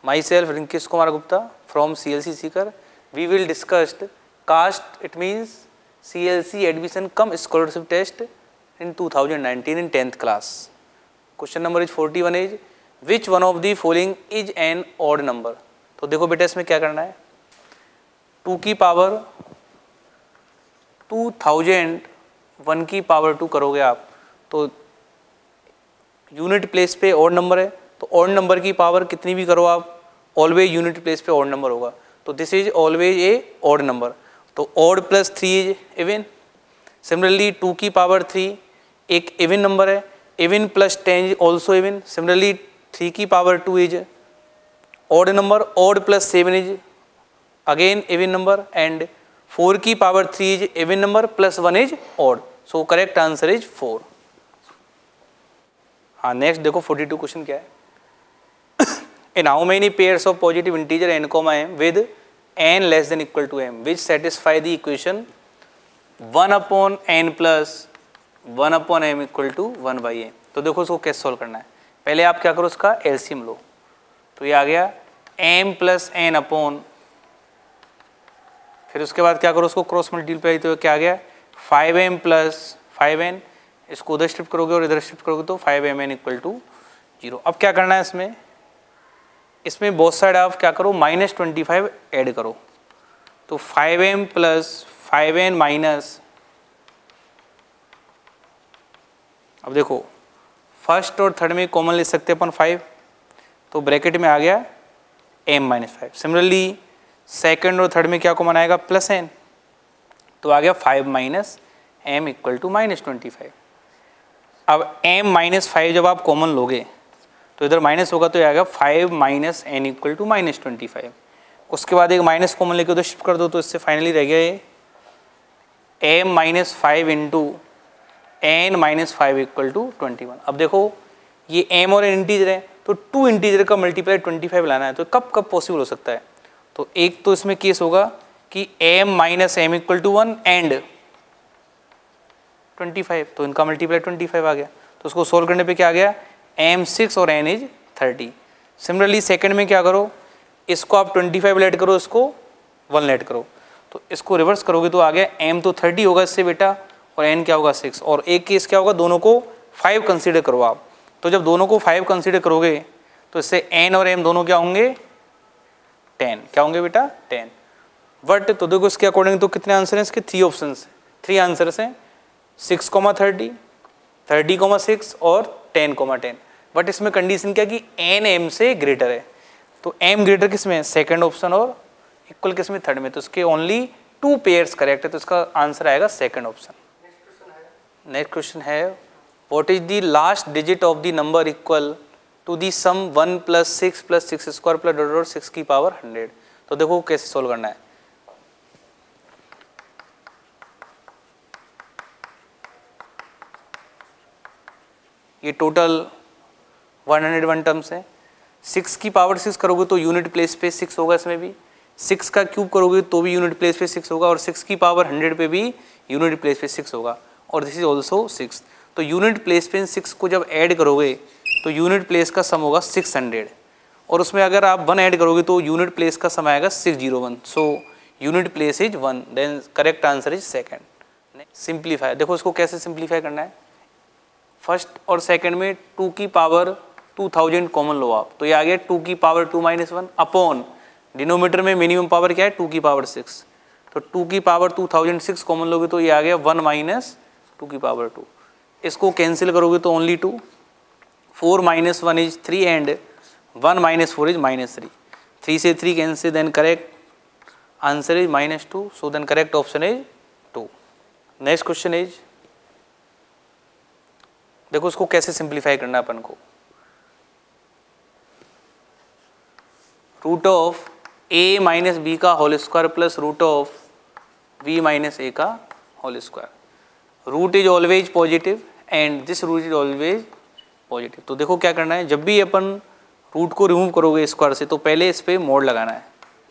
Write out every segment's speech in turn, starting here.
My self Rinkesh Kumar Gupta from CLC Sikar. We will discussed CAST, it means CLC admission cum scholarship test in 2019 in 10th class. Question number is 41 is which one of the following is an odd number. तो देखो बेटा इसमें क्या करना है, 2 की power 2000 1 की power 2 करोगे आप तो यूनिट प्लेस पे ऑड नंबर है, तो ऑड नंबर की पावर कितनी भी करो आप ऑलवेज यूनिट प्लेस पे ऑड नंबर होगा, तो this is always a odd number. तो odd plus 3 is even. Similarly 2 की पावर 3 एक इवन नंबर है, even plus 10 is also even. Similarly 3 की power 2 is odd number, odd plus 7 is again even number, and 4 की power 3 is even number plus 1 is odd. So correct answer is 4. हाँ next देखो 42 question क्या है. In how many pairs of positive integer n, m with n less than equal to m which satisfy the equation 1/n plus 1/m equal to 1/a. तो देखो उसको कैसे solve करना है. पहले आप क्या करो, उसका एलसीएम लो. तो ये आ गया m प्लस n अपॉन, फिर उसके बाद क्या करो, उसको क्रॉस मल्टीप्लाई, तो क्या आ गया 5m प्लस 5n. इसको उधर शिफ्ट करोगे और इधर शिफ्ट करोगे तो 5mn इक्वल टू 0. अब क्या करना है इसमें बोथ साइड आप क्या करो -25 ऐड करो. तो 5m प्लस 5n माइनस, अब देखो फर्स्ट और थर्ड में कॉमन ले सकते हैं अपन 5, तो ब्रैकेट में आ गया m माइनस 5. सिमिलरली सेकंड और थर्ड में क्या कॉमन आएगा प्लस n, तो आ गया 5 माइनस m इक्वल टू -25. अब m माइनस 5 जब आप कॉमन लोगे तो इधर माइनस होगा, तो ये आएगा 5 माइनस n इक्वल टू -25. उसके बाद एक माइनस कॉमन लेके उधर शिफ्ट कर दो, तो इससे फाइनली रह गया ये m minus 5 into n minus 5 equal to 21. अब देखो ये m और n इंटीजर है, तो 2 इंटीजर का मल्टीप्लाई 25 लाना है, तो कब कब पॉसिबल हो सकता है. तो एक तो इसमें केस होगा कि m minus m equal to 1 and 25, तो इनका मल्टीप्लाई 25 आ गया. तो उसको सोल्व करने पे क्या आ गया m 6 और n इज 30. सिमिलरली सेकंड में क्या करो, इसको आप 25 लेट करो, इसको 1 लेट करो, तो इसको रिवर्स करोगे तो आ गया m तो 30 होगा इससे बेटा, और n क्या होगा 6. और एक केस क्या होगा, दोनों को 5 कंसीडर करो आप. तो जब दोनों को 5 कंसीडर करोगे तो इससे n और m दोनों क्या होंगे 10. क्या होंगे बेटा 10. बट तो देखो इसके अकॉर्डिंग तो कितने आंसर हैं इसके, 3 ऑप्शन, 3 आंसर्स हैं 6,30, 30,6 और 10,10. बट इसमें कंडीशन क्या कि n m से ग्रेटर है, तो m ग्रेटर किस में, सेकंड ऑप्शन, और इक्वल किस में, थर्ड में. तो इसके ओनली 2 पेयर्स करेक्ट है, तो इसका आंसर आएगा सेकंड ऑप्शन. नेक्स्ट क्वेश्चन है what is the last digit of the number equal to the sum 1 plus 6 plus 6 square plus dot dot 6 की पावर 100. तो देखो कैसे सोल्व करना है. ये टोटल 101 टर्म्स है. 6 की पावर 6 करोगे तो यूनिट प्लेस पे 6 होगा, इसमें भी 6 का क्यूब करोगे तो भी यूनिट प्लेस पे 6 होगा, और 6 की पावर 100 पे भी यूनिट प्लेस पे 6 होगा, और दिस इज ऑल्सो 6. तो यूनिट प्लेस पे 6 को जब ऐड करोगे तो यूनिट प्लेस का सम होगा 600, और उसमें अगर आप 1 ऐड करोगे तो यूनिट प्लेस का सम आएगा 601. So unit place is 1, then correct answer is second. Simplify, देखो इसको कैसे सिंप्लीफाई करना है. फर्स्ट और सेकंड में 2 की पावर 2000 कॉमन लो आप, तो ये आ गया 2 की पावर 2 माइनस 1 अपॉन डिनोमीटर में मिनिमम पावर क्या है 2 की पावर 6, तो 2 की पावर 2006 कॉमन लोगे तो ये आ गया 1 माइनस 2 की पावर 2. इसको कैंसिल करोगे तो only 2, 4 minus 1 is 3 and 1 minus 4 is -3. 3 से 3 cancel, then correct answer is -2. So then correct option is 2. Next question is, देखो उसको कैसे सिंप्लीफाई करना है अपन को. Root of a minus B का whole square plus root of b minus a का whole square. Root is always positive and this root is always positive. तो देखो क्या करना है, जब भी अपन रूट को रिमूव करोगे स्क्वायर से तो पहले इस पे मोड लगाना है.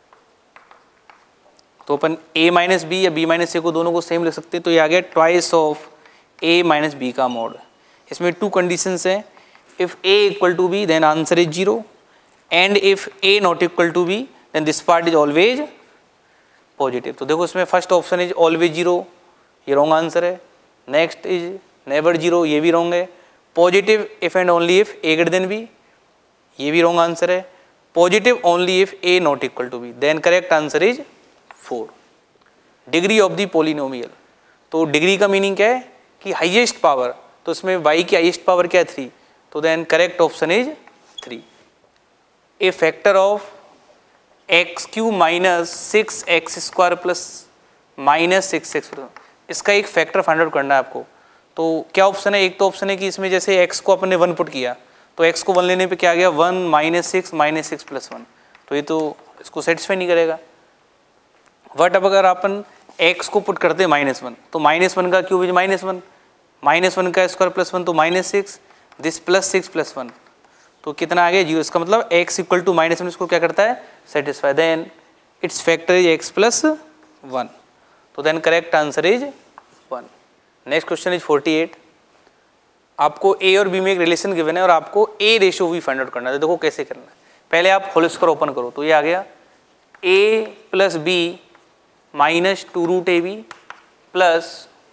तो अपन a माइनस बी या b माइनस ए को दोनों को सेम लिख सकते हैं. तो ये आ गया twice of a minus B का मोड. इसमें 2 कंडीशंस हैं. If a equal to B then answer is 0, and if A not equal to B then this part is always positive. तो देखो इसमें first option is always zero, ये wrong answer है। Next is never zero, ये भी wrong है। Positive if and only if A greater than B, ये भी रॉन्ग आंसर है। Positive only if A not equal to B, then correct answer is 4। Degree of the polynomial, तो degree का meaning क्या है कि हाईएस्ट पावर, तो इसमें y की हाईएस्ट पावर क्या है 3, तो then correct option is 3। A factor of X cube minus 6x² plus minus 6x, इसका एक फैक्टर फाइंड आउट करना है आपको। तो क्या ऑप्शन है, एक तो ऑप्शन है कि इसमें जैसे x को अपन ने 1 पुट किया तो x को 1 लेने पे क्या आ गया 1 -6 प्लस 1, तो ये तो इसको सेटिस्फाई नहीं करेगा। बट अब अगर अपन x को पुट करते हैं -1, तो -1 का क्यूब इज -1, -1 का स्क्वायर प्लस 1 तो -6, दिस +6 प्लस 1, तो कितना आ गया 0। इसका मतलब x इक्वल टू -1 इसको क्या करता है satisfy, then its factor is x plus 1, तो then correct answer is 1। Next question is 48। आपको a और b में एक रिलेशन गिवन है और आपको a रेशियो भी फाइंड आउट करना है। देखो कैसे करना है, पहले आप होल स्क्वायर ओपन करो, तो ये आ गया a plus B minus 2√ab plus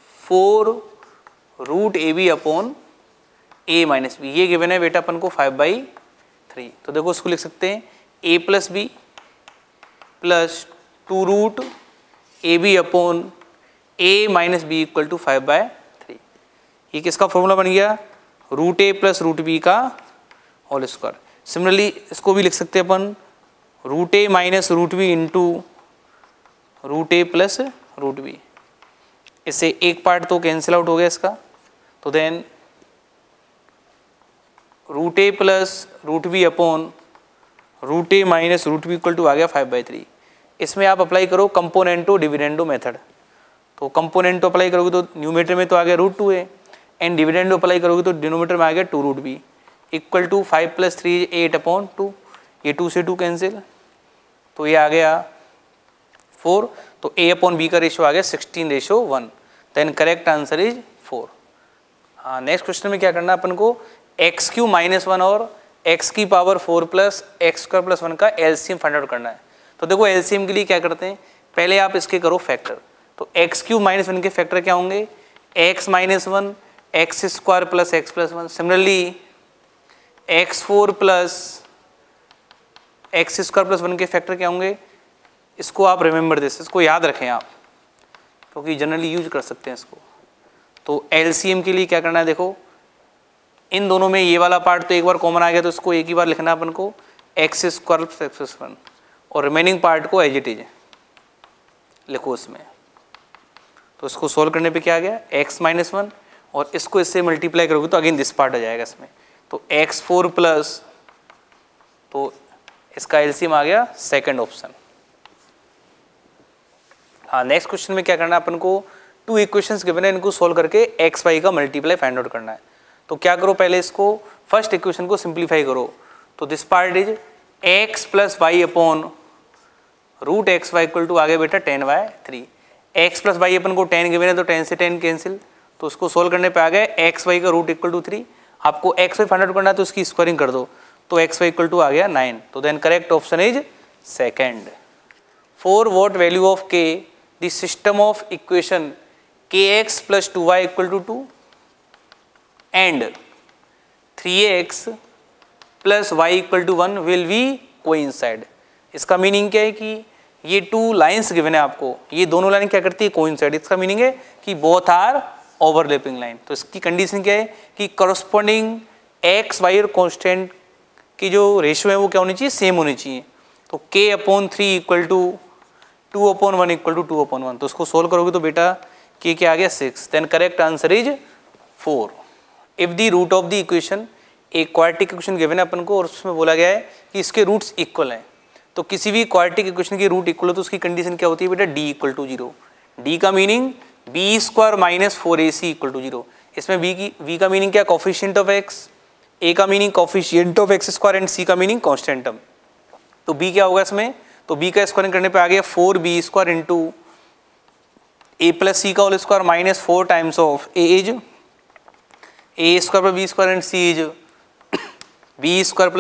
4√ab upon a minus B, ये गिवन है बेटा अपन को 5/3। तो देखो इसको लिख सकते हैं a plus B plus 2√ab upon a minus B equal to 5/3। ये किसका फॉर्मूला बन गया, √a प्लस √b का होल स्क्वायर। सिमिलरली इसको भी लिख सकते हैं अपन √a minus √b into √a plus √b, इससे एक पार्ट तो कैंसिल आउट हो गया इसका, तो then √a plus √b upon √a minus √b equal to आ गया 5/3। इसमें आप अप्लाई करो कंपोनेंटो डिविडेंडो मेथड, तो कंपोनेंटो अप्लाई करोगे तो न्यूमेटर में तो आ गया √2a एंड डिविडेंडो अप्लाई करोगे तो डिनोमिनेटर में आ गया 2√b इक्वल टू 5 + 3 8/2, ये 2 से 2 कैंसिल, तो ये आ गया 4, तो a अपॉन b का रेशियो आ गया 16:1, देन करेक्ट आंसर इज 4। हाँ, नेक्स्ट क्वेश्चन में क्या करना है अपन को, x³ -1 और x⁴ 4 प्लस x² प्लस 1 का एलसीएम फाइंड आउट करना है। तो देखो एलसीएम के लिए क्या करते हैं, पहले आप इसके करो फैक्टर, तो x³ -1 के फैक्टर क्या होंगे x -1 x² plus x plus 1, similarly x4 plus x² plus 1 के फैक्टर क्या होंगे, इसको आप रिमेंबर दिस, इसको याद रखें आप क्योंकि जनरली यूज कर सकते हैं इसको। तो एलसीएम के लिए क्या करना है, देखो इन दोनों में ये वाला पार्ट तो एक बार कॉमन आ गया तो इसको एक ही बार लिखना है अपन को x² प्लस x प्लस 1, और रिमेनिंग पार्ट को एज इट इज लिखो इसमें। तो इसको सोल्व करने पे क्या आ गया x -1 और इसको इससे मल्टीप्लाई करोगे तो अगेन दिस पार्ट आ जाएगा इसमें, तो x4 प्लस, तो इसका एलसीएम आ गया सेकंड ऑप्शन। हाँ, नेक्स्ट क्वेश्चन में क्या करना है अपन को, 2 इक्वेशंस गिवन है, इनको सोल्व करके x y का मल्टीप्लाई फाइंड आउट करना है। तो क्या करो, पहले इसको फर्स्ट इक्वेशन को सिंप्लीफाई करो, तो this part is x plus Y upon √xy equal to आ गया बेटा 10/3। x प्लस वाई अपन को 10 गिवन है तो 10 से 10 कैंसिल, तो उसको सोल्व करने पे आ गया एक्स वाई का रूट इक्वल टू 3। आपको एक्स वाई फाइंड आउट करना है तो उसकी स्क्वायरिंग कर दो, तो एक्स वाई इक्वल टू आ गया 9, तो then correct option is second. For what value of k the system of equation kx plus 2y equal to 2 and 3x plus y equal to 1 will be coincide. इसका meaning क्या है कि ये 2 lines given है आपको, ये दोनों line क्या करती है कोइंसाइड। इसका मीनिंग है कि बोथ आर ओवरलैपिंग लाइन। तो इसकी कंडीशन क्या है कि करस्पॉन्डिंग एक्स वाई और कॉन्स्टेंट की जो रेशियो है वो क्या होनी चाहिए, सेम होनी चाहिए। तो k/3 equal to 2/1 equal to 2/1। तो उसको सोल्व करोगे तो बेटा k क्या आ गया 6, then correct answer is 4। If the root of the equation, एक क्वाड्रेटिक इक्वेशन गिवन है अपन को और उसमें बोला गया है कि इसके रूट्स इक्वल हैं। तो किसी भी क्वाड्रेटिक इक्वेशन की रूट इक्वल हो तो उसकी कंडीशन क्या होती है बेटा, d इक्वल टू 0। d का meaning b² minus 4ac equal to 0। इसमें v का मीनिंग क्या, कोफिशिएंट ऑफ x, a का meaning coefficient of x² and c का मीनिंग कांस्टेंट टर्म। तो b क्या होगा इसमें, तो b का स्क्वायरिंग करने पे आ गया 4b² into a plus c का whole square minus 4 times of a is a² plus b² and c is b² plus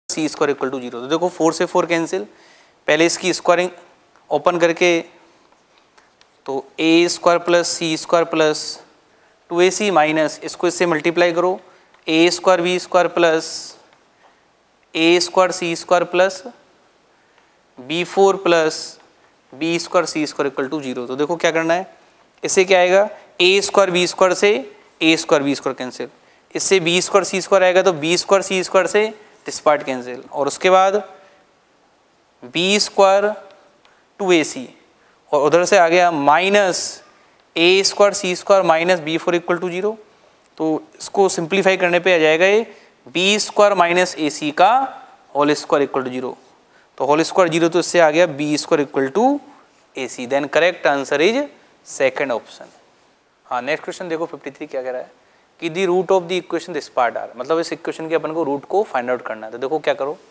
C square equal to 0। तो देखो 4 से 4 कैंसिल, पहले इसकी स्क्वायरिंग ओपन करके तो A square plus C square plus 2ac minus इसको इससे मल्टीप्लाई करो, A square B square plus A square C square plus b4 plus B square C square equal to 0। तो देखो क्या करना है, इससे क्या आएगा, ए स्क्वायर बी स्क्वायर से A square B square cancel, इससे बी स्क्वायर सी स्क्वायर आएगा तो बी स्क्वायर सी स्क्वायर से दिस पार्ट कैंसिल, और उसके बाद बी स्क्वायर 2ac और उधर से आ गया minus A square C square minus b4 equal to 0। तो इसको सिंप्लीफाई करने पे आ जाएगा ये B square minus A C का होल स्क्वायर इक्वल टू 0। तो होल स्क्वायर 0 तो इससे आ गया B square equal to A C. Then correct answer is second option. हाँ, नेक्स्ट क्वेश्चन देखो 53 क्या कह रहा है कि the root of the equation this part are, मतलब इस इक्वेशन के अपन को रूट को फाइंड आउट करना है। तो देखो क्या करो,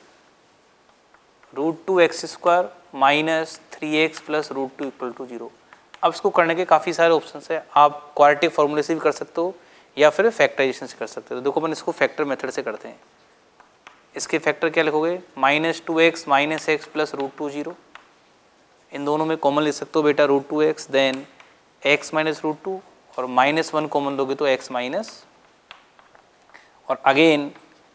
√2x² minus 3x plus √2 equal to 0। अब इसको करने के काफ़ी सारे ऑप्शन है, आप क्वाड्रेटिक फॉर्मूले से भी कर सकते हो या फिर फैक्टराइजेशन से कर सकते हो। तो देखो अपन इसको फैक्टर मेथड से करते हैं। इसके फैक्टर क्या लिखोगे, -2x माइनस x प्लस √2 0। इन दोनों में कॉमन ले सकते हो बेटा √2x, देन x माइनस √2 और -1 कॉमन लोगे तो x माइनस, और अगेन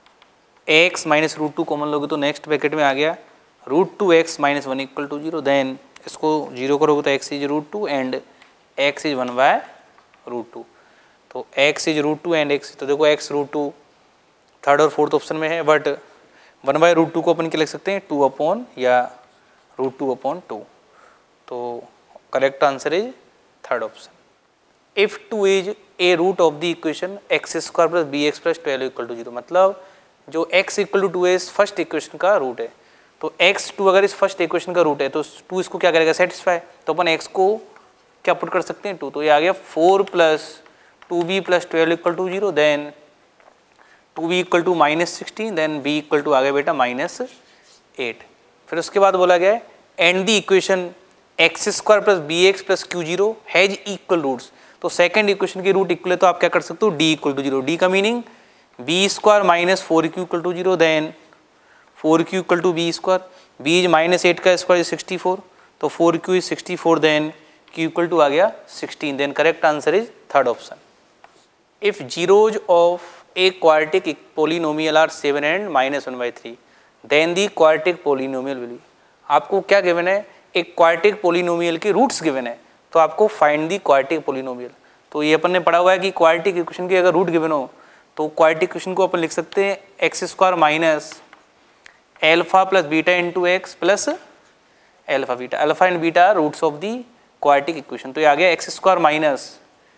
x माइनस √2 कॉमन लोगे तो नेक्स्ट ब्रैकेट में आ गया √2x minus 1 equal to 0। Then इसको 0 करोगे तो x is √2 and x is 1/√2। तो x इज √2 एंड x, तो देखो x √2 थर्ड और फोर्थ ऑप्शन में है, बट 1/√2 को अपन क्या लिख सकते हैं, 2 अपॉन या √2/2। तो correct answer is third option. If 2 is a root of the equation x² plus bx plus 12 equal to 0, मतलब जो x इक्वल टू 2 है इस फर्स्ट इक्वेशन का रूट है, तो x2 अगर इस फर्स्ट इक्वेशन का रूट है तो 2 इसको क्या करेगा, सेटिस्फाई। तो अपन x को क्या पुट कर सकते हैं, 2, तो ये आ गया 4 plus 2b plus 12 equal to 0। Then 2b equal to -16, then b equal to आ गया बेटा -8। फिर उसके बाद बोला गया है and the equation x² plus bx plus q0 has equal roots. तो सेकंड इक्वेशन के रूट इक्वल है तो आप क्या कर सकते हो, d इक्वल टू 0। d का meaning b² minus 4q equal to 0, then 4q equal to b², b is -8 का स्क्वायर इज 64, तो 4q is 64, then q equal to आ गया 16। Then correct answer is third option. If zeros of a quadratic polynomial are 7 and -1/3, then the quadratic polynomial will be. आपको क्या given है, एक quadratic polynomial के roots given है, तो आपको फाइंड दी क्वाड्रेटिक पोलिनोमियल। तो ये अपन ने पढ़ा हुआ है कि क्वाड्रेटिक इक्वेशन के अगर रूट गिवन हो तो क्वाड्रेटिक इक्वेशन को अपन लिख सकते हैं x² minus alpha plus beta into X plus alpha beta. Alpha and beta roots of the quadratic equation. तो ये आ गया x² माइनस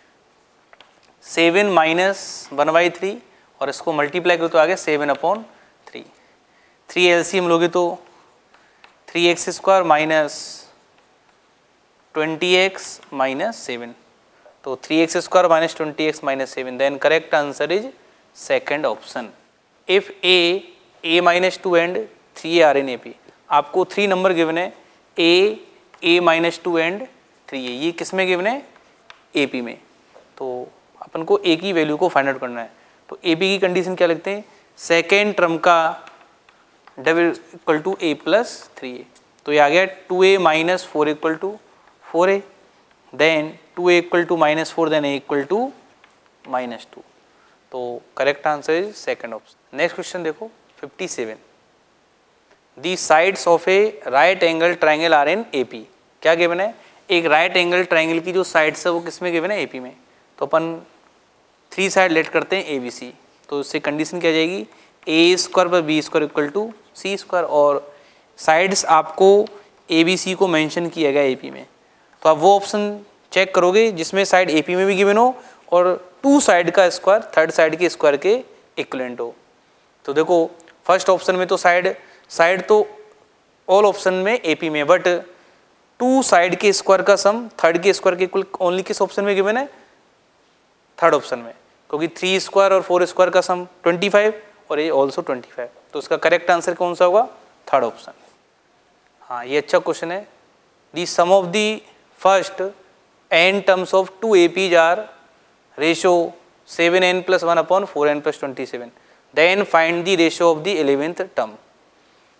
7 माइनस 1/3 और इसको मल्टीप्लाई करो तो आ गया 7/3। 3 एलसीएम लोगे तो 3x² माइनस 20x माइनस 7, तो 3x² minus 20x minus 7। Then correct answer is second option. If a minus 2 and 3 are in AP, आपको 3 नंबर गिवन है, a माइनस 2 एंड 3a, ये किस में गिवन है, AP में। तो अपन को a की वैल्यू को फाइंड आउट करना है। तो AP की कंडीशन क्या लिखते हैं, सेकेंड टर्म का double equal to a plus 3a। तो ये आ गया 2a minus 4 equal to 4a, देन 2a इक्वल टू -4, देन a इक्वल टू -2। तो correct answer is second option. Next question देखो 57, the sides of a right angle triangle are in AP। क्या given है, एक राइट एंगल ट्राइंगल की जो sides है वो किस में गिवन है, AP में। तो अपन 3 साइड लेट करते हैं ABC, तो इससे कंडीशन क्या जाएगी, a² plus b² equal to c², और साइड्स आपको ABC को मेंशन किया गया AP में। तो आप वो ऑप्शन चेक करोगे जिसमें साइड AP में भी गिवन हो और 2 साइड का स्क्वायर थर्ड साइड के स्क्वायर के इक्विवेलेंट हो। तो देखो फर्स्ट ऑप्शन में तो साइड तो ऑल ऑप्शन में AP में, बट 2 साइड के स्क्वायर का सम थर्ड के स्क्वायर के इक्वल ओनली किस ऑप्शन में गिवन है, थर्ड ऑप्शन में, क्योंकि 3² और 4² का सम 25 और ये ऑल्सो 25। तो उसका करेक्ट आंसर कौन सा होगा, थर्ड ऑप्शन। हाँ, ये अच्छा क्वेश्चन है। The sum of the first n terms of 2 APs are ratio 7n + 1/4n + 27, देन find the ratio of the 11th term.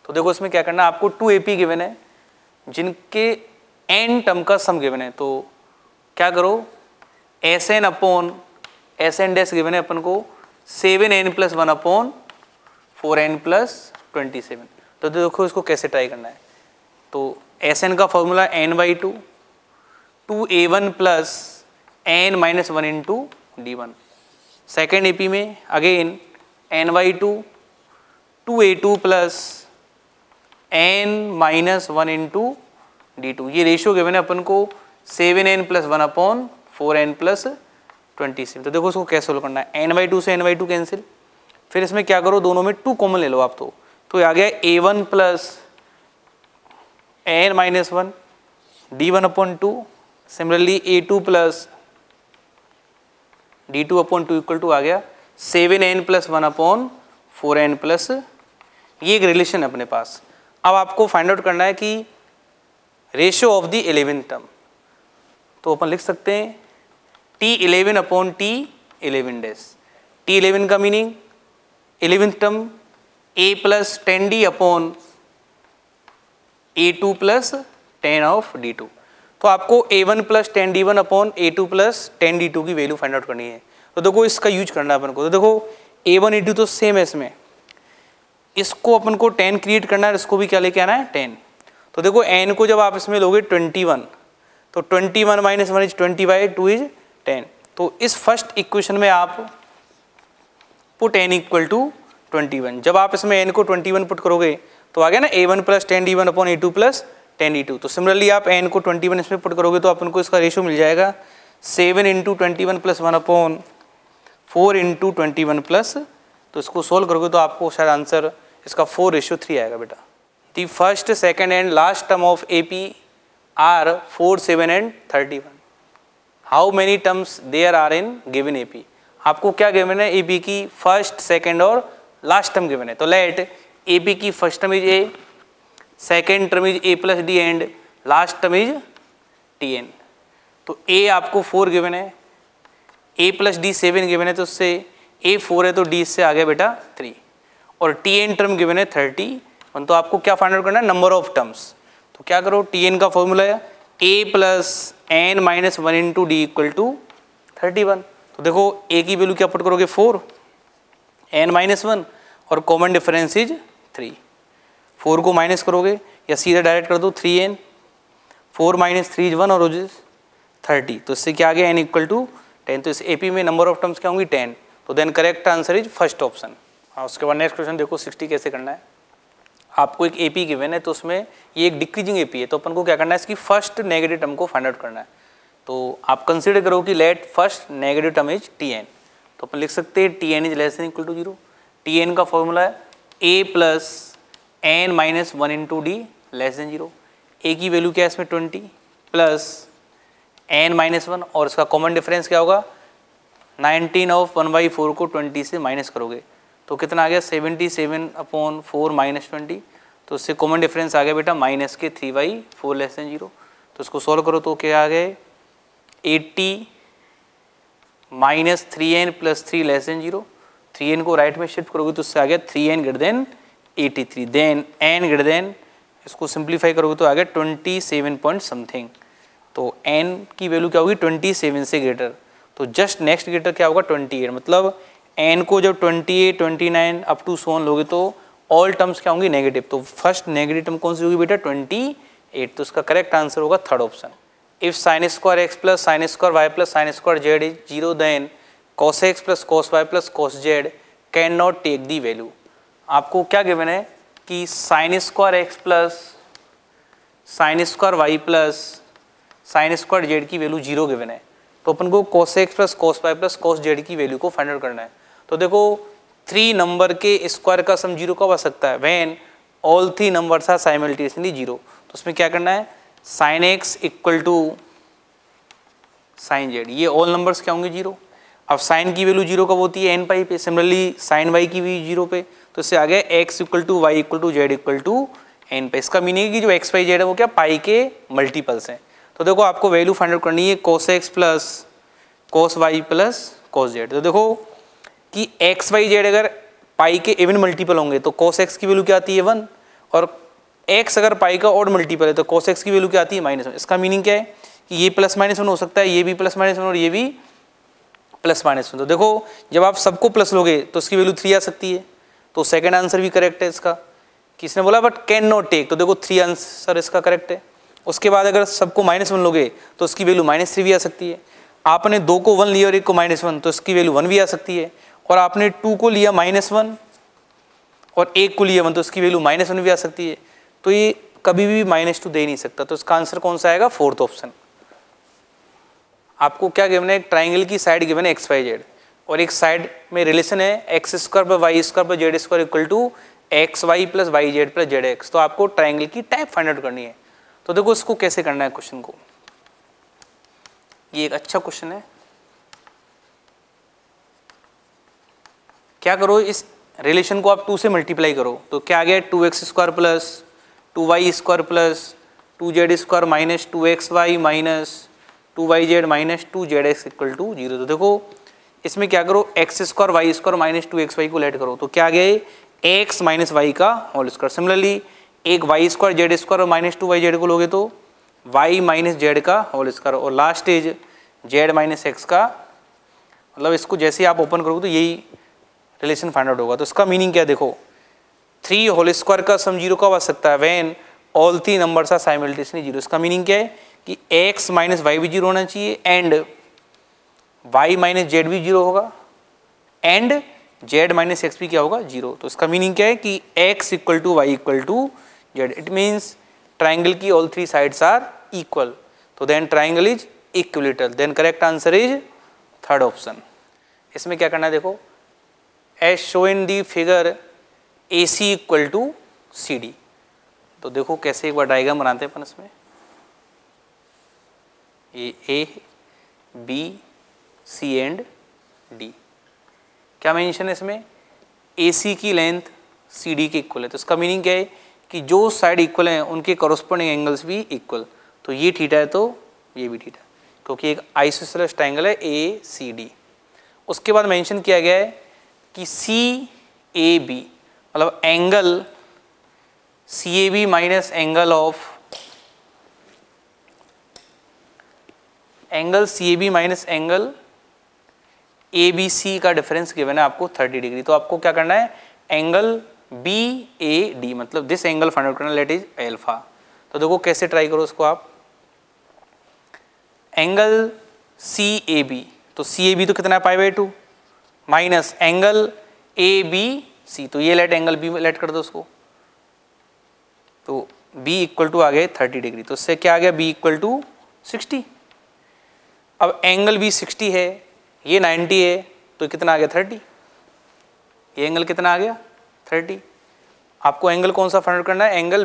तो देखो इसमें क्या करना है, आपको 2 AP गिवन है जिनके n टर्म का सम गिवन है। तो क्या करो, Sn upon Sn dash given है अपन को 7n + 1 अपॉन 4n + 27। तो देखो इसको कैसे ट्राई करना है। तो Sn का formula n/2 2a1 + n - 1 into d1। Second AP में again n/2 2a2 + n - 1 into d2। ये रेशियो गिवन है अपन को 7n + 1 अपॉन 4n + 27। तो देखो इसको कैसे सोल्व करना है, n/2 से n/2 कैंसिल, फिर इसमें क्या करो, दोनों में 2 कॉमन ले लो आप। तो ये आ गया a1 + n - 1 d1 upon 2। Similarly a2 + d2 upon 2 equal to आ गया 7n + 1 अपॉन 4n +। ये एक रिलेशन है अपने पास। अब आपको फाइंड आउट करना है कि ratio of the 11th term. तो अपन लिख सकते हैं T11 upon T11 dash. T11 का meaning 11th term a + 10d upon a2 + 10 of d2। तो आपको a1 + 10d1 upon a2 + 10d2 की वैल्यू फाइंड आउट करनी है। तो देखो इसका यूज करना है अपन को। तो देखो a1 a2 तो सेम है, इसमें इसको अपन को 10 क्रिएट करना है, इसको भी क्या लेके आना है 10। तो देखो n को जब आप इसमें लोगे 21, तो 21 - 1 = 20/2 = 10। तो इस फर्स्ट इक्वेशन में आप पुट n = 21। जब आप इसमें n को 21 पुट करोगे तो आ गया ना a1 + 10d1 upon a2 + 10d2। तो सिमिलरली आप n को 21 इसमें पुट करोगे तो अपन को इसका रेशियो मिल जाएगा 7 × 21 + 1 अपॉन 4 × 21 प्लस। तो इसको सोल्व करोगे तो आपको शायद आंसर इसका 4:3 आएगा बेटा। The first, second and last term of AP are 4, 7 and 31। How many terms there are in given AP। आपको क्या गिवन है, AP की फर्स्ट, सेकेंड और लास्ट टर्म गिवन है। तो लेट AP की first term is A, second term is A + D and last term is Tn। तो A आपको 4 गिवन है, A + D 7 गिवन है, तो उससे A 4 है तो D इससे आ गया बेटा 3, और Tn टर्म गिवन है 31। तो आपको क्या फाइंड आउट करना है, नंबर ऑफ टर्म्स। तो क्या करो, Tn का फॉर्मूला है A + n - 1 इंटू D = 31। तो देखो A की वैल्यू क्या पुट करोगे 4, n - 1 और कॉमन डिफरेंस इज 3। 4 को माइनस करोगे या सीधा डायरेक्ट कर दो 3n, 4 - 3 = 1 और 30। तो इससे क्या आ गया n = 10। तो इस AP में नंबर ऑफ टर्म्स क्या होंगी 10। तो then correct answer is first option. हाँ, उसके बाद नेक्स्ट क्वेश्चन देखो 60 कैसे करना है। आपको एक AP गिवन है, तो उसमें ये एक डिक्रीजिंग AP है, तो अपन को क्या करना है, इसकी फर्स्ट नेगेटिव टर्म को फाइंड आउट करना है। तो आप कंसीडर करो कि let first negative term is Tn। तो अपन लिख सकते हैं Tn > 0। Tn का फॉर्मूला है A + n - 1 into D < 0। A की वैल्यू क्या है इसमें 20 प्लस n - 1 और इसका कॉमन डिफरेंस क्या होगा 19 ऑफ 1/4 को 20 से माइनस करोगे तो कितना आ गया 77 अपॉन 4 - 20। तो इससे कॉमन डिफरेंस आ गया बेटा -3/4 < 0। तो इसको सॉल्व करो तो क्या आ गए 80 - 3n + 3 < 0। 3n को राइट में शिफ्ट करोगे तो उससे आ गया 3n > 83। देन n <, इसको सिंप्लीफाई करोगे तो आ गया 27 पॉइंट समथिंग। तो n की वैल्यू क्या होगी 27 से ग्रेटर। तो जस्ट नेक्स्ट ग्रेटर क्या होगा 28। मतलब n को जब 28, 29 अप टू सोन लोगे तो ऑल टर्म्स क्या होंगी नेगेटिव। तो फर्स्ट नेगेटिव टर्म कौन सी होगी बेटा 28। तो इसका करेक्ट आंसर होगा third option. If sin² x + sin² y + sin² z is 0 then cos x + cos y + cos z can not take the value. आपको क्या गिवन है कि sin² x + sin² y + sin² z की value 0 given है। तो अपन को cos x + cos y + cos z की वैल्यू को फाइंड आउट करना है। तो देखो 3 नंबर के स्क्वायर का सम 0 कब आ सकता है when all 3 numbers are simultaneously 0। तो उसमें क्या करना है sin x = sin z, ये ऑल नंबर्स क्या होंगे 0। अब sin की वैल्यू 0 कब होती है n पाई पे, सिमिलरली sin y की भी 0 पे। तो इससे आ गया x = y = z = n पे। इसका मीनिंग है कि जो x y z है वो क्या पाई के मल्टीपल्स हैं। तो देखो आपको वैल्यू फाइंड आउट करनी है cos x + cos y + cos z। तो देखो कि x y z अगर पाई के इवन मल्टीपल होंगे तो cos x की वैल्यू क्या आती है 1 और x अगर पाई का ऑड मल्टीपल है तो cos x की वैल्यू क्या आती है -1। इसका मीनिंग क्या है कि ये +-1 हो सकता है, ये भी +-1 और ये भी +-1। तो देखो जब आप सबको प्लस लोगे तो इसकी वैल्यू 3 आ सकती है, तो सेकंड आंसर भी करेक्ट है इसका। किसने बोला बट कैन नॉट टेक, तो देखो 3 आंसर इसका करेक्ट है। उसके बाद अगर सबको -1 लोगे तो उसकी वैल्यू -3 भी आ सकती है। आपने 2 को 1 लिया और 1 को -1 तो इसकी वैल्यू 1 भी आ सकती है। और आपने 2 को लिया -1 और 1 को लिया 1 तो इसकी वैल्यू -1 भी आ सकती है। तो ये कभी भी -2 दे नहीं सकता, तो इसका आंसर कौन सा आएगा, फोर्थ ऑप्शन। आपको क्या गिवन है, एक ट्राइंगल की साइड गिवन है XYZ और एक साइड में रिलेशन है x² + y² + z² = xy + yz + zx। तो आपको ट्राइंगल की टाइप फाइंड आउट करनी है। तो देखो इसको कैसे करना है क्वेश्चन को, ये एक अच्छा क्वेश्चन है। क्या करो, इस रिलेशन को आप 2 से मल्टीप्लाई करो तो क्या आ गया, 2x² + 2y² + 2z² - 2xy - 2yz - 2zx = 0। तो देखो इसमें क्या करो, x² y² - 2xy को लेट करो तो क्या आ गया, x - y का होल स्क्वायर। सिमिलरली एक y² z² और -2yz को लोगे तो y - z का होल स्क्वायर और लास्ट एज z - x का, मतलब इसको जैसे आप ओपन करोगे तो यही रिलेशन फाइंड आउट होगा। तो इसका मीनिंग क्या है, देखो 3 होल स्क्वायर का सम 0 कब आ सकता है, when all 3 numbers are simultaneously 0। इसका मीनिंग क्या है कि x - y भी 0 होना चाहिए एंड y - z भी 0 होगा एंड z - x भी क्या होगा, 0। तो इसका मीनिंग क्या है कि x = y = z। It means triangle की ऑल 3 साइड्स आर इक्वल, तो then triangle is equilateral, then correct answer is third option. इसमें क्या करना है, देखो as show in the figure AC = CD। तो देखो कैसे, एक बार डायग्राम बनाते हैं अपन इसमें, ये A B C and D। क्या मेंशन है इसमें, AC की लेंथ CD के इक्वल है। तो इसका मीनिंग क्या है कि जो साइड इक्वल हैं उनके कॉरस्पॉन्डिंग एंगल्स भी इक्वल। तो ये थीटा है तो ये भी थीटा, क्योंकि एक आइसोसेलेस ट्राइंगल है ACD। उसके बाद मेंशन किया गया है कि CAB मतलब angle CAB minus angle of angle CAB minus angle ABC का डिफरेंस गिवन है आपको 30 डिग्री। तो आपको क्या करना है, एंगल BAD मतलब दिस एंगल फाइंड आउट करना, लेट इज अल्फा। तो देखो कैसे ट्राई करो उसको आप, एंगल CAB तो CAB तो कितना है π/2 माइनस एंगल ABC तो ये लेट एंगल B लेट कर दो उसको, तो B = आ गया 30 डिग्री। तो इससे क्या आ गया, B = 60। अब एंगल B 60 है, ये 90 है, तो कितना आ गया 30। ये एंगल कितना आ गया 30। आपको एंगल कौन सा फाइंड आउट करना है, एंगल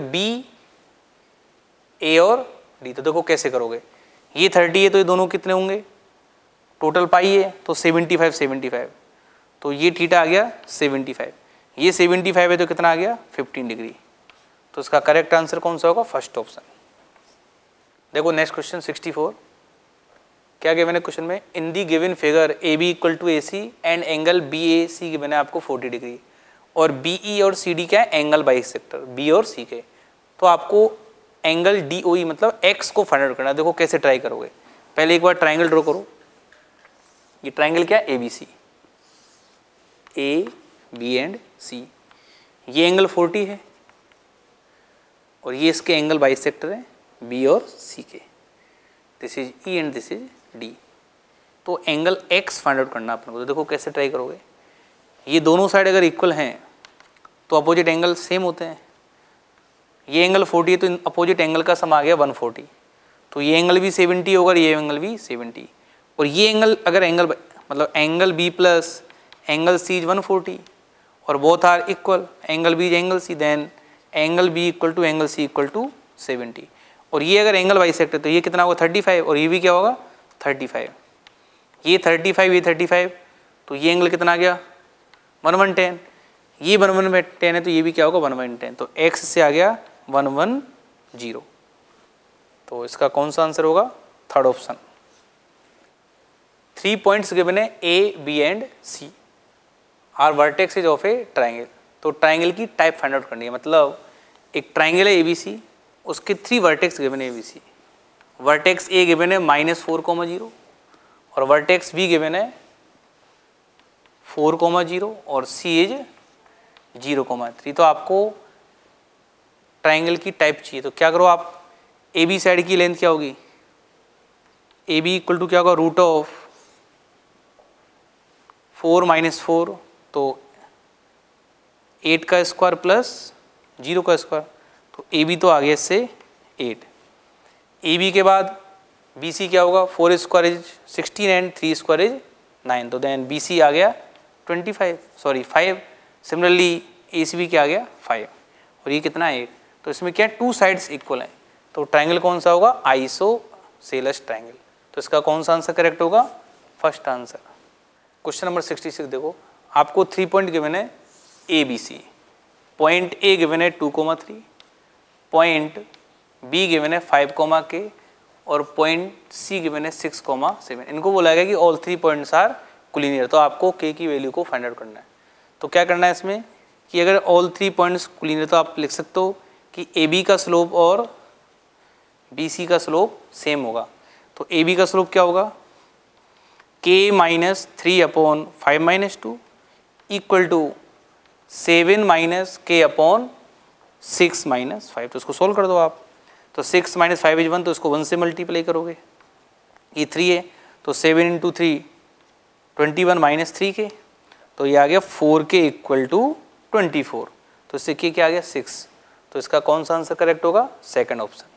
BA और D। तो देखो कैसे करोगे, ये 30 है तो ये दोनों कितने होंगे, टोटल पाई है तो 75 तो ये थीटा आ गया 75, ये 75 है तो कितना आ गया 15 डिग्री। तो इसका करेक्ट आंसर कौन सा होगा, फर्स्ट ऑप्शन। देखो नेक्स्ट क्वेश्चन 64, क्या गिवन है क्वेश्चन में, in the given figure AB = AC and angle BAC given है आपको 40 डिग्री और BE और CD क्या है, एंगल बाइसेक्टर B और C के। तो आपको एंगल DOE मतलब X को फाइंड आउट करना है। देखो कैसे ट्राई करोगे, पहले एक बार ट्राइंगल ड्रॉ करो। ये ट्राइंगल क्या है, ABC A B and C। ये एंगल 40 है और ये इसके एंगल बाइसेक्टर है B और C के। This is E and this is D। तो एंगल X फाइंड आउट करना अपन को। तो देखो कैसे ट्राई करोगे, ये दोनों साइड अगर इक्वल हैं तो अपोजिट एंगल सेम होते हैं। ये एंगल 40 है तो अपोजिट एंगल का सम आ गया 140, तो ये एंगल भी 70 होगा, ये एंगल भी 70। और ये एंगल अगर एंगल मतलब angle B plus angle C is 140 और both are equal, angle B is angle C, then angle B = angle C = 70। और ये अगर एंगल बाइसेक्टर तो ये कितना होगा 35 और ये भी क्या होगा 35। ये 35 ये 35 तो ये एंगल कितना आ गया 110, ये 110 है तो ये भी क्या होगा 110। तो X से आ गया 110। तो इसका कौन सा आंसर होगा, थर्ड ऑप्शन। 3 पॉइंट्स गिवन है A B and C are vertexes of a triangle. तो ट्राइंगल की टाइप फाइंड आउट करनी है, मतलब एक ट्राइंगल है ABC, उसके 3 वर्टेक्स गिवन है ABC। वर्टेक्स A गिवन है -4,0 और वर्टेक्स B गिवन है 4,0 और C इज 0,3। तो आपको ट्राइंगल की टाइप चाहिए, तो क्या करो आप, AB साइड की लेंथ क्या होगी, AB इक्वल टू क्या होगा, रूट ऑफ 4 - 4 तो 8 का स्क्वायर प्लस 0 का स्क्वायर, तो AB तो आ गया इससे 8। AB के बाद BC क्या होगा, 4 square is 16 and 3 square is 9, तो देन BC आ गया 5। सिमिलरली ACB क्या आ गया 5 और ये कितना 8। तो इसमें क्या है, 2 साइड्स इक्वल हैं, तो ट्राइंगल कौन सा होगा, आइसोसेलेस ट्राइंगल। तो इसका कौन सा आंसर करेक्ट होगा, फर्स्ट आंसर। क्वेश्चन नंबर 66 देखो, आपको 3 पॉइंट गिवन है ABC, पॉइंट A गिवन है 2,3, पॉइंट B गिवन है 5, और पॉइंट C गिवन है 6,7। इनको बोला गया कि ऑल 3 पॉइंट्स आर कोलिनियर, तो आपको K की वैल्यू को फाइंड आउट करना है। तो क्या करना है इसमें कि अगर ऑल 3 पॉइंट्स कोलिनियर, तो आप लिख सकते हो कि AB का स्लोप और BC का स्लोप सेम होगा। तो AB का स्लोप क्या होगा, K - 3/5 - 2 इक्वल टू 7 - K/6 - 5। तो इसको सोल्व कर दो आप, तो 6 - 5 इज 1, तो इसको 1 से मल्टीप्लाई करोगे, ये 3 है, तो 7 × 3 21 - 3K, तो ये आ गया 4K इक्वल टू 24। तो इससे K क्या आ गया 6, तो इसका कौन सा आंसर करेक्ट होगा, सेकंड ऑप्शन।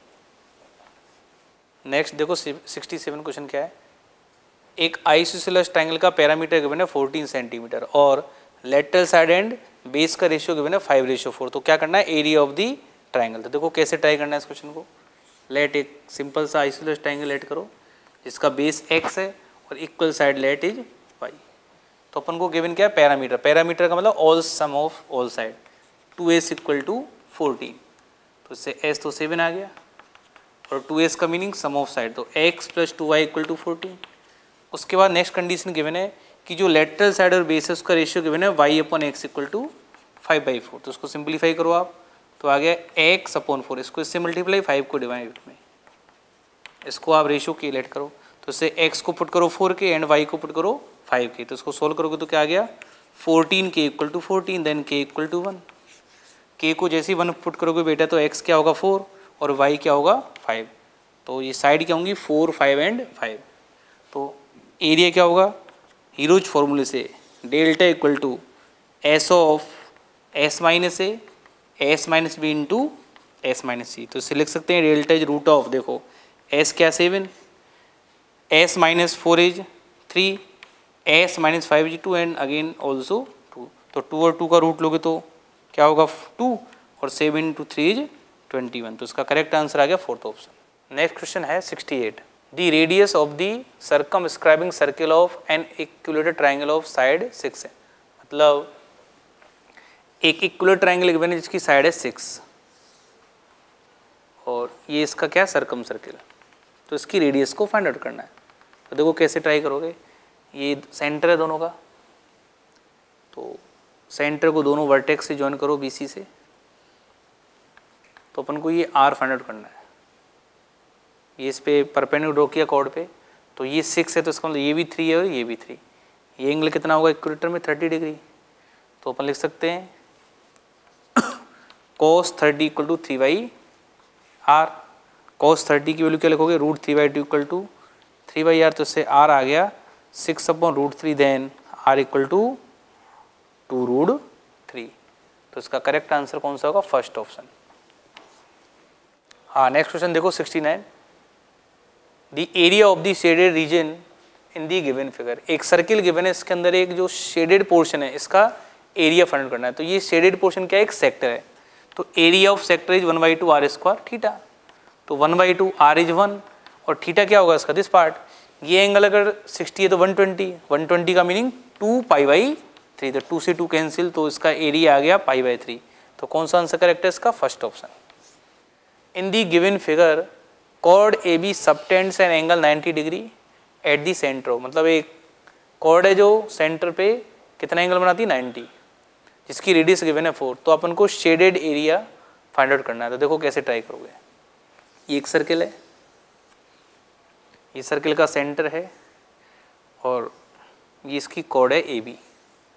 नेक्स्ट देखो 67 क्वेश्चन क्या है, एक आइसोसेलेस ट्राइंगल का पैरामीटर गिवन है 14 सेंटीमीटर और लेटरल साइड एंड बेस का रेशियो गिवन है 5:4। तो क्या करना है, एरिया ऑफ दी ट्राइंगल। तो देखो कैसे ट्राई करना है इस क्वेश्चन को। लेट एक सिंपल सा आइसोसेलेस ट्राइंगल लेट करो जिसका बेस x है और equal side let is y। तो अपन को गिवन क्या है, पैरामीटर। पैरामीटर का मतलब all sum of all side, 2s equal to 14। तो इससे s तो 7 आ गया और 2s का मीनिंग सम ऑफ साइड, तो x + 2y इक्वल टू 14। उसके बाद नेक्स्ट कंडीशन गिवन है कि जो लेटरल साइड और बेस है उसका रेशियो गिवन है y/x इक्वल टू 5/4। तो उसको सिंप्लीफाई करो आप, तो आ गया x/4, इसको इससे मल्टीप्लाई 5 को डिवाइड में, इसको आप रेशियो के लेट करो, तो इससे x को पुट करो 4k एंड y को पुट करो 5k। तो इसको सोल्व करोगे तो क्या आ गया, 14k equal to 14, then k equal to 1। k को जैसे ही 1 पुट करोगे बेटा तो x क्या होगा 4 और y क्या होगा 5। तो ये साइड क्या होंगी 4, 5 एंड 5। तो एरिया क्या होगा, हीरोज फॉर्मूले से delta equal to s of s - a s - b into s - c। तो इससे लिख सकते हैं डेल्टा इज रूट ऑफ, देखो s क्या 7, s - 4 is 3, s - 5 is 2 and again also 2। तो 2 और 2 का रूट लोगे तो क्या होगा 2 और 7 × 3 इज 21। तो इसका करेक्ट आंसर आ गया फोर्थ ऑप्शन। नेक्स्ट क्वेश्चन है 68, the radius of the circumscribing circle of an equilateral triangle of side 6 है। मतलब एक इक्विलेटरल ट्राइंगल गिवन है जिसकी साइड है 6 और ये इसका क्या सर्कम सर्किल, तो इसकी रेडियस को फाइंड आउट करना है। तो देखो कैसे ट्राई करोगे, ये सेंटर है दोनों का, तो सेंटर को दोनों वर्टेक्स से ज्वाइन करो BC से, तो अपन को ये R फाइंड आउट करना है। ये इस पे परपेंडिकुलर ड्रॉ किया कॉर्ड पे, तो ये 6 है, तो इसका मतलब ये भी 3 है और ये भी 3। ये एंगल कितना होगा इक्वेटर में 30 डिग्री। तो अपन लिख सकते हैं cos 30 equal to 3/r। cos 30 की वैल्यू क्या लिखोगे, √3/2 इक्वल टू 3/r। तो इससे r आ गया 6/√3, देन r इक्वल टू 2√3। तो इसका करेक्ट आंसर कौन सा होगा, फर्स्ट ऑप्शन। हाँ नेक्स्ट क्वेश्चन देखो 69, the area of the shaded region in the given figure. एक सर्किल गिवन है, इसके अंदर एक जो शेडेड पोर्शन है इसका एरिया फाइंड करना है। तो ये शेडेड पोर्शन क्या है, एक सेक्टर है, तो area of sector is 1/2 r² theta. तो 1/2 r इज 1 और थीटा क्या होगा इसका, दिस पार्ट। ये एंगल अगर 60 है तो 120 का मीनिंग 2π/3, तो 2 से 2 कैंसिल, तो इसका एरिया आ गया π/3। तो कौन सा आंसर करेक्ट है इसका, first option. In the given figure chord AB subtends an angle 90 degree at the centre. मतलब एक कॉर्ड है जो सेंटर पे कितना एंगल बनाती है 90, जिसकी रेडियस गिवन है 4। तो अपन को शेडेड एरिया फाइंड आउट करना है। तो देखो कैसे ट्राई करोगे। ये एक सर्किल है, ये सर्किल का सेंटर है और ये इसकी कॉर्ड है ए बी,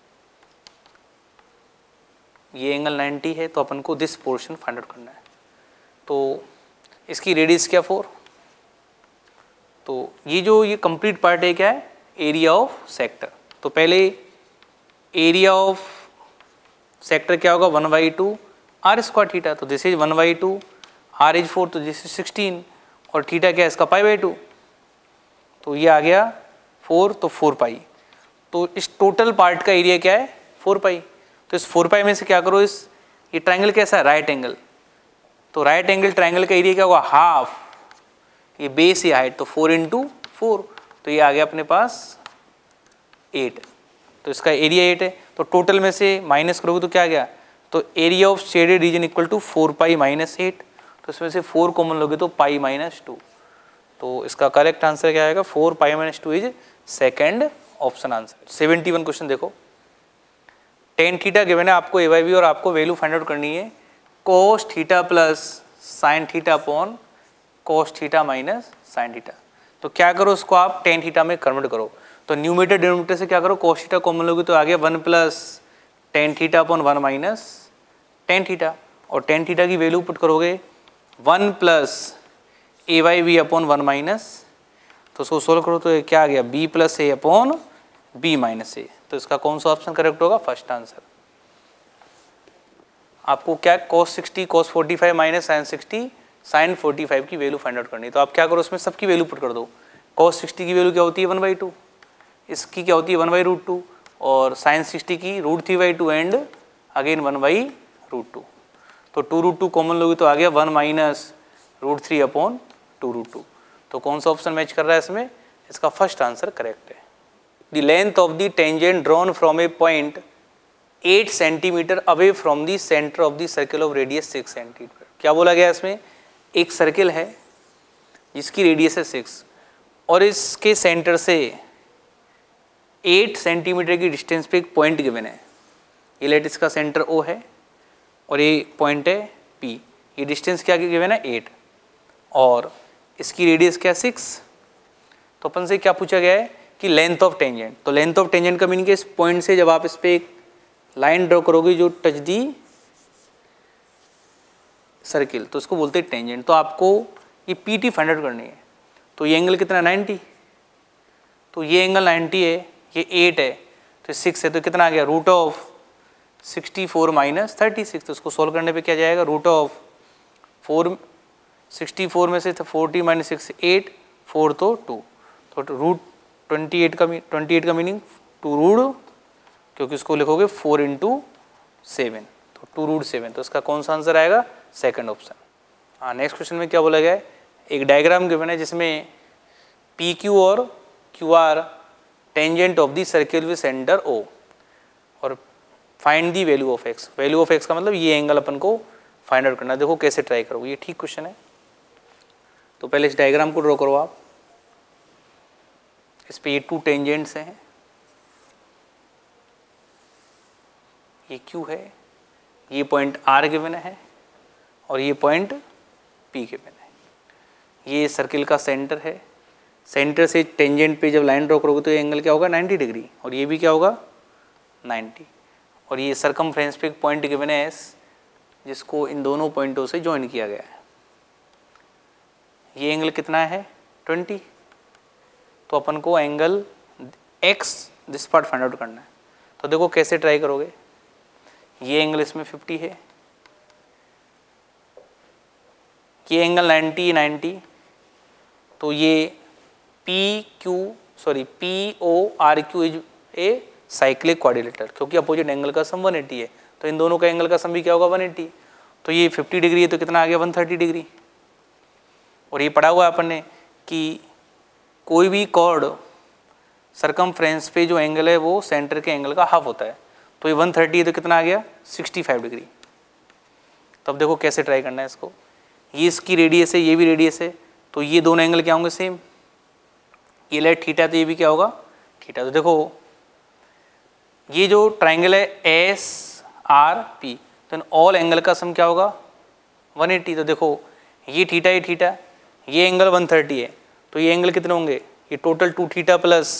ये एंगल 90 है, तो अपन को दिस पोर्शन फाइंड आउट करना है। तो इसकी रेडियस क्या 4, तो ये जो ये कंप्लीट पार्ट है क्या है, एरिया ऑफ सेक्टर। तो पहले एरिया ऑफ सेक्टर क्या होगा 1/2 r स्क्वायर थीटा, तो दिस इज 1/2, r इज 4, तो दिस इज 16 और थीटा क्या है इसका π/2, तो ये आ गया 4, तो 4 पाई। तो इस टोटल पार्ट का एरिया क्या है 4 पाई। तो इस 4 पाई में से क्या करो, इस ये ट्राइंगल कैसा है राइट एंगल, तो राइट एंगल ट्राइंगल का एरिया क्या होगा हाफ, ये बेस या हाइट, तो 4 × 4, तो ये आ गया अपने पास 8, तो इसका एरिया 8 है। तो टोटल में से माइनस करोगे तो क्या आ गया, तो area of shaded region equal to 4 pi minus 8, तो इसमें से 4 कॉमन लोगे तो पाई माइनस 2, तो इसका करेक्ट आंसर क्या आएगा 4 pi minus 2 is second option answer. 71 question देखो, टेन थीटा गिवन है आपको ए/बी और आपको वैल्यू फाइंड आउट करनी है cos theta plus sine theta upon cos theta minus sine theta. तो क्या करो, उसको आप टेन थीटा में कन्वर्ट करो। तो न्यूमरेटर डिनोमिनेटर से क्या करो, कोस थीटा कॉमन लोगे तो आ गया 1 + tan theta upon 1 - tan theta, और टेन थीटा की वैल्यू पुट करोगे 1 + a/b अपॉन 1 - तो उसको सोल्व करो तो क्या आ गया b + a upon b - a। तो इसका कौन सा ऑप्शन करेक्ट होगा, फर्स्ट आंसर। आपको क्या cos 60 cos 45 minus sin 60 sin 45 की वैल्यू फाइंड आउट करनी है। तो आप क्या करो, उसमें सबकी वैल्यू पुट कर दो। cos 60 की वैल्यू क्या होती है 1/2, इसकी क्या होती है 1/√2, और sin 60 की √3/2 एंड अगेन 1/√2। तो 2√2 कॉमन लोगे तो आ गया 1 - √3 अपॉन 2√2। तो कौन सा ऑप्शन मैच कर रहा है इसमें, इसका फर्स्ट आंसर करेक्ट है। The length of the tangent drawn from a point 8 centimetre away from the centre of the circle of radius 6 centimetre. क्या बोला गया इसमें, एक सर्किल है जिसकी रेडियस है 6 और इसके सेंटर से 8 सेंटीमीटर की डिस्टेंस पे एक पॉइंट गिवन है। ये लेट इसका सेंटर O है और ये पॉइंट है P, ये डिस्टेंस क्या गिवन है 8 और इसकी रेडियस क्या 6। तो अपन से क्या पूछा गया है कि लेंथ ऑफ टेंजेंट। तो लेंथ ऑफ टेंजेंट का मीनिंग इस पॉइंट से जब आप इस पे एक लाइन ड्रॉ करोगे जो टच दी सर्किल, तो इसको बोलते हैं टेंजेंट। तो आपको ये PT फाइंड आउट करनी है। तो ये एंगल कितना 90, तो ये एंगल 90 है, ये 8 है, तो 6 है, तो कितना आ गया √64 - 36। तो उसको सोल्व करने पे क्या जाएगा, √4 64 में से 40 - 6 8 4 तो 2, तो √28 का मीनिंग 2 क्योंकि उसको लिखोगे 4 × 7, तो 2√7। तो इसका कौन सा आंसर आएगा, सेकंड ऑप्शन। हाँ, नेक्स्ट क्वेश्चन में क्या बोला गया है, एक डायग्राम गिवन है जिसमें PQ और QR tangent of the circle with centre O और find the value of x। Value of x का मतलब ये एंगल अपन को फाइंड आउट करना है। देखो कैसे ट्राई करोगे, ये ठीक क्वेश्चन है। तो पहले इस डायग्राम को ड्रॉ करो आप। इस पे ये 2 टेंजेंट्स हैं, ये Q है, ये पॉइंट R गिवन है और ये पॉइंट P गिवन है। ये सर्किल का सेंटर है, सेंटर से टेंजेंट पे जब लाइन ड्रॉ करोगे तो ये एंगल क्या होगा 90 डिग्री और ये भी क्या होगा 90, और ये सरकमफ्रेंस पे एक पॉइंट गिवन है S जिसको इन दोनों पॉइंटों से ज्वाइन किया गया है। ये एंगल कितना है 20, तो अपन को angle X this part find out करना है। तो देखो कैसे ट्राई करोगे, ये एंगल इसमें 50 है, ये एंगल 90, तो ये PORQ is a cyclic quadrilateral, क्योंकि अपोजिट एंगल का सम 180 है, तो इन दोनों का एंगल का सम भी क्या होगा 180। तो ये 50 डिग्री है तो कितना आ गया 130 डिग्री। और ये पढ़ा हुआ है अपन ने कि कोई भी कॉर्ड सरकमफ्रेंस पे जो एंगल है वो सेंटर के एंगल का हाफ होता है, तो ये 130 है तो कितना आ गया 65 डिग्री। तब देखो कैसे ट्राई करना है इसको, ये इसकी रेडियस है, ये भी रेडियस है, तो ये दोनों एंगल क्या होंगे सेम। ये लेट थीटा तो ये भी क्या होगा थीटा। तो देखो ये जो ट्राइंगल है SRP, तो ऑल एंगल का सम क्या होगा 180। तो देखो ये थीटा, ये एंगल 130 है, तो ये एंगल कितने होंगे, ये टोटल 2 थीटा प्लस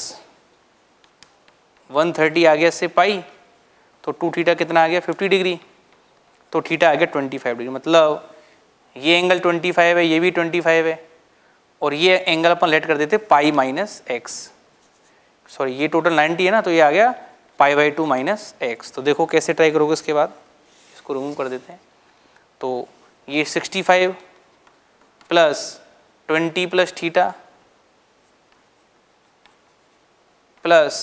130 आ गया से पाई, तो 2 थीटा कितना आ गया 50 डिग्री, तो थीटा आ गया 25 डिग्री। मतलब ये एंगल 25 है, ये भी 25 है, और ये एंगल अपन लेट कर देते पाई माइनस एक्स, सॉरी ये टोटल 90 है ना, तो ये आ गया π/2 माइनस एक्स। तो देखो कैसे ट्राई करोगे, इसके बाद इसको रिमूव कर देते हैं। तो ये 65 प्लस 20 प्लस theta plus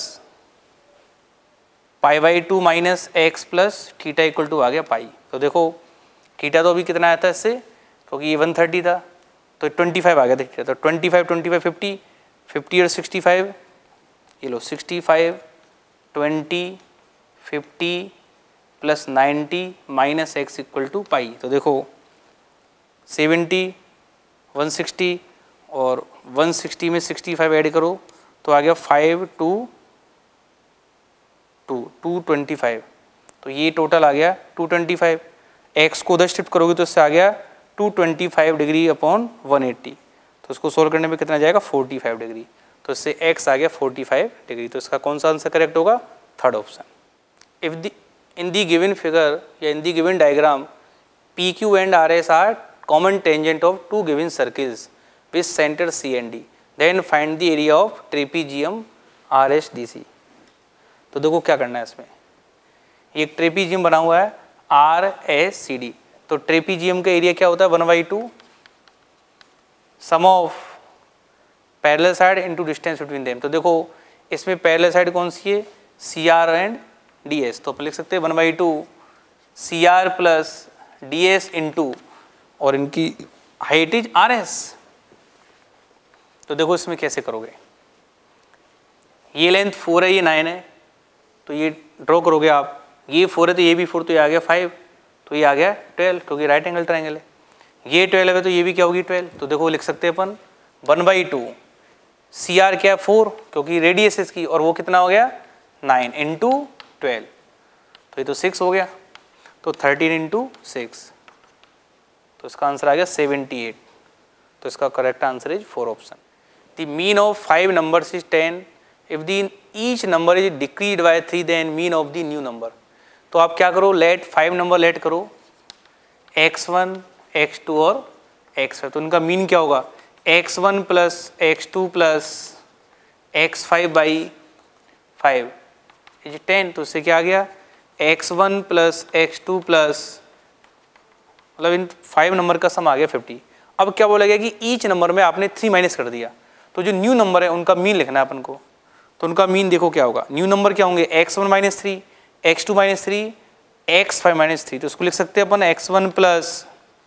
π/2 minus x plus theta equal to आ गया पाई। तो देखो थीटा तो अभी कितना आया था इससे, क्योंकि ये 130 था, तो 25 आ गया था। तो 25 50 50 और 65, ये लो 65 20 50 plus 90 minus x equal to pi. तो देखो 70 160 और 160 में 65 ऐड करो तो आ गया 5 2 225। तो ये टोटल आ गया 225। एक्स को उधर शिफ्ट करोगे तो इससे आ गया 225 डिग्री अपॉन 180। तो इसको सोल्व करने में कितना जाएगा 45 डिग्री। तो इससे एक्स आ गया 45 डिग्री। तो इसका कौन सा आंसर करेक्ट होगा, third option. If the in the given figure या in the given diagram P Q and R S are common tangent of two given circles with centre C and D, then find the area of trapezium R S D C. तो देखो क्या करना है इसमें, एक trapezium बना हुआ है आर एस सी डी। तो ट्रेपीजियम का एरिया क्या होता है 1/2 sum of parallel side into distance between them. तो देखो इसमें पैरेलल साइड कौन सी है, C R and D S. तो अपन लिख सकते हैं 1/2 C R plus D S into, और इनकी हाइट इज आर एस। तो देखो इसमें कैसे करोगे, ये लेंथ 4 है, ये 9 है, तो ये ड्रॉ करोगे आप, ये 4 है तो ये भी 4, तो ये आ गया 5, तो ये आ गया 12, क्योंकि राइट एंगल ट्रायंगल है। ये 12 है तो ये भी क्या होगी 12। तो देखो लिख सकते हैं अपन 1/2 सी आर क्या 4, क्योंकि रेडियस इसकी, और वो कितना हो गया 9 इंटू 12, तो ये तो 6 हो गया। तो 13 इंटू 6, तो इसका आंसर आ गया 78। तो इसका correct answer is 4 option. The mean of 5 numbers is 10 if the each number is decrease by 3 then mean of the new number. तो आप क्या करो, लेट 5 नंबर लेट करो, x1 x2 और x5। तो उनका मीन क्या होगा, x1 plus x2 plus x5 by 5 is 10। तो उससे क्या आ गया x1 प्लस x2 प्लस, मतलब इन 5 नंबर का सम आ गया 50। अब क्या बोला गया कि ईच नंबर में आपने 3 माइनस कर दिया, तो जो न्यू नंबर है उनका मीन लिखना है अपन को। तो उनका मीन देखो क्या होगा, न्यू नंबर क्या होंगे x1 minus 3 x2 minus 3 x5 minus 3। तो उसको लिख सकते हैं अपन x1 प्लस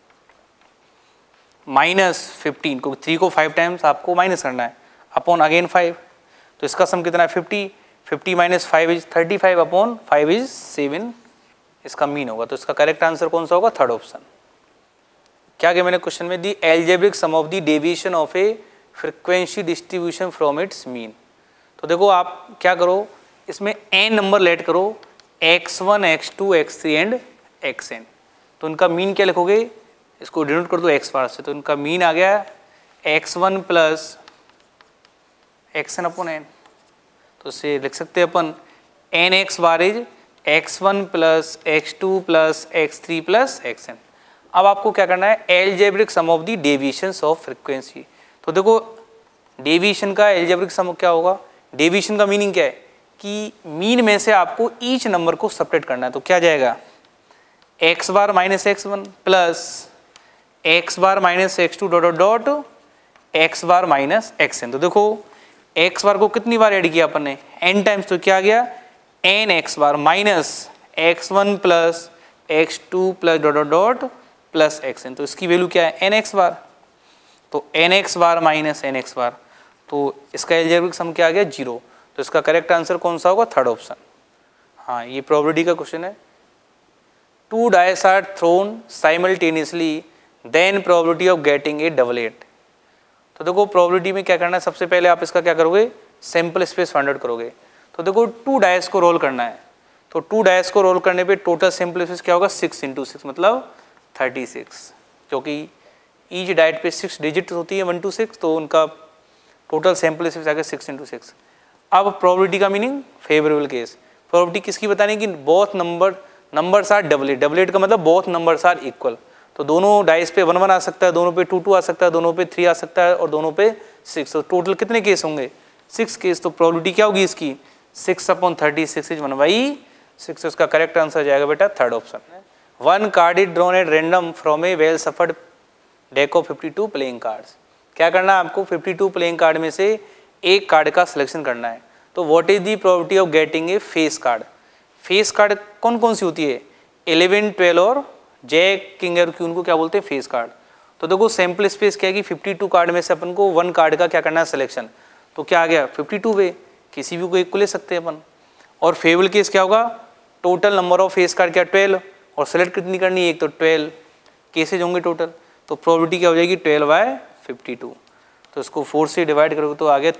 माइनस 15, क्योंकि 3 को 5 टाइम्स आपको माइनस करना है, अपॉन अगेन 5। तो इसका सम कितना है 50, 50 माइनस 5 इज 35 अपॉन 5 इज 7, इसका मीन होगा। तो इसका करेक्ट आंसर कौन सा होगा, थर्ड ऑप्शन। क्या गया मैंने क्वेश्चन में, the algebraic sum of the deviation of a frequency distribution from its mean. तो देखो आप क्या करो, इसमें n नंबर लेट करो, x1 x2 x3 and xn। तो उनका मीन क्या लिखोगे, इसको डिनोट कर दो x बार से। तो उनका मीन आ गया x1 plus xn upon n। तो इससे लिख सकते हैं अपन nx bar is x1 plus x2 plus x3 plus xn। अब आपको क्या करना है, algebraic sum of the deviations of frequency. तो देखो डेविएशन का एल्जेब्रिक सम क्या होगा, डेविएशन का मीनिंग क्या है कि मीन में से आपको ईच नंबर को सेपरेट करना है। तो क्या जाएगा x bar minus x1 plus x bar minus x2 dot dot x bar minus xn। तो देखो x बार को कितनी बार ऐड किया अपन ने, n टाइम्स। तो क्या आ गया n x bar minus x1 plus x2 plus dot dot plus xn। तो इसकी वैल्यू क्या है n x बार। तो n x bar minus n x bar, तो इसका एल्जेब्रिक सम क्या आ गया 0। तो इसका करेक्ट आंसर कौन सा होगा, थर्ड ऑप्शन। हाँ, ये प्रोबेबिलिटी का क्वेश्चन है। 2 dice are thrown simultaneously then probability of getting a double eight. तो देखो प्रोबेबिलिटी में क्या करना है, सबसे पहले आप इसका क्या करोगे, सैंपल स्पेस फाइंड आउट करोगे। तो देखो 2 डाइस को रोल करना है, तो 2 डाइस को रोल करने पे टोटल सैंपल स्पेस क्या होगा 6 × 6 मतलब 36। क्योंकि ईच डाइट पे 6 डिजिट होती है 1 to 6, तो उनका टोटल सैंपल स्पेस आगे 6 into 6। अब प्रोबेबिलिटी का मीनिंग फेवरेबल केस। प्रोबेबिलिटी किसकी बतानी कि बोथ नंबर्स आर डबलेट का मतलब बोथ नंबर्स आर इक्वल। तो दोनों डाइस पे 1 1 आ सकता है, दोनों पे 2 2 आ सकता है, दोनों पे 3 आ सकता है और दोनों पे 6। तो टोटल कितने केस होंगे? 6 केस। तो प्रोबेबिलिटी क्या होगी इसकी? 6/36 इज 1/6। उसका करेक्ट आंसर जाएगा बेटा third option. 1 card is drawn at random from a well shuffled deck of 52 playing cards. क्या करना है आपको? 52 प्लेइंग कार्ड में से एक कार्ड का सिलेक्शन करना है। तो what is the probability of getting a face card? Face card कौन कौन सी होती है? 11, 12 और जैक, किंग और क्वीन को क्या बोलते हैं? Face card. तो देखो सैंपल स्पेस क्या है कि 52 कार्ड में से अपन को 1 कार्ड का क्या करना है? सिलेक्शन। तो क्या आ गया? 52 वे, किसी भी को एक को ले सकते हैं अपन। और फेवरेबल केस क्या होगा? Total number of face card क्या? 12, और सेलेक्ट कितनी करनी है? एक। तो 12 केसेज होंगे टोटल। तो प्रोबेबिलिटी क्या हो जाएगी? 12/52। तो इसको 4 से डिवाइड करोगे तो आ गया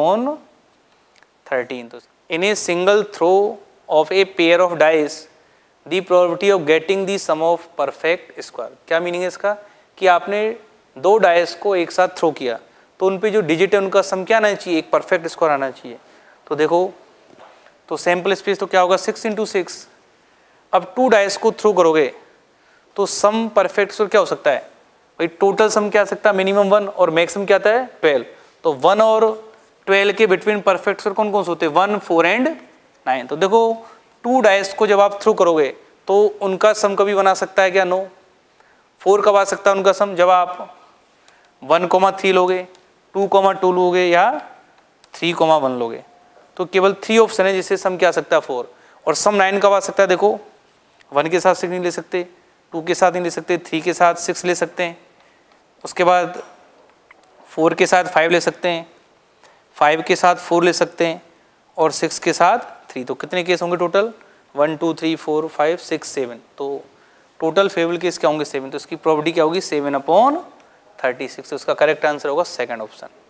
3/13। तो in a single throw of a pair of dice the probability of getting the sum of perfect square. क्या मीनिंग है इसका? कि आपने 2 डाइस को एक साथ थ्रो किया तो उन पे जो डिजिट है उनका सम क्या आना चाहिए? एक परफेक्ट स्क्वायर आना चाहिए। तो देखो, तो सैंपल स्पेस तो क्या होगा? 6 into 6। अब 2 डाइस को थ्रो करोगे तो सम परफेक्ट स्क्वायर क्या हो सकता है भाई? टोटल सम क्या आ सकता है? मिनिमम 1 और मैक्सिमम क्या आता है? 12। तो 1 और 12 के बिटवीन परफेक्ट स्क्वायर कौन कौन से होते हैं? 1, 4 एंड 9। तो देखो 2 डाइस को जब आप थ्रो करोगे तो उनका सम कभी बना सकता है क्या? नो। 4 कब आ सकता है उनका सम? जब आप 1,3 लोगे, 2,2 लोगे या 3,1 लोगे। तो केवल 3 ऑप्शन है जिससे सम क्या आ सकता है? 4। और सम 9 कब आ सकता है? देखो 1 के साथ 6 नहीं ले सकते, 2 के साथ नहीं ले सकते, 3 के साथ 6 ले सकते हैं, उसके बाद 4 के साथ 5 ले सकते हैं, 5 के साथ 4 ले सकते हैं और 6 के साथ 3। तो कितने केस होंगे टोटल? 1 2 3 4 5 6 7। तो टोटल फेवरेबल केस क्या होंगे? 7। तो इसकी प्रोबेबिलिटी क्या होगी? 7/36। तो उसका करेक्ट आंसर होगा सेकंड ऑप्शन।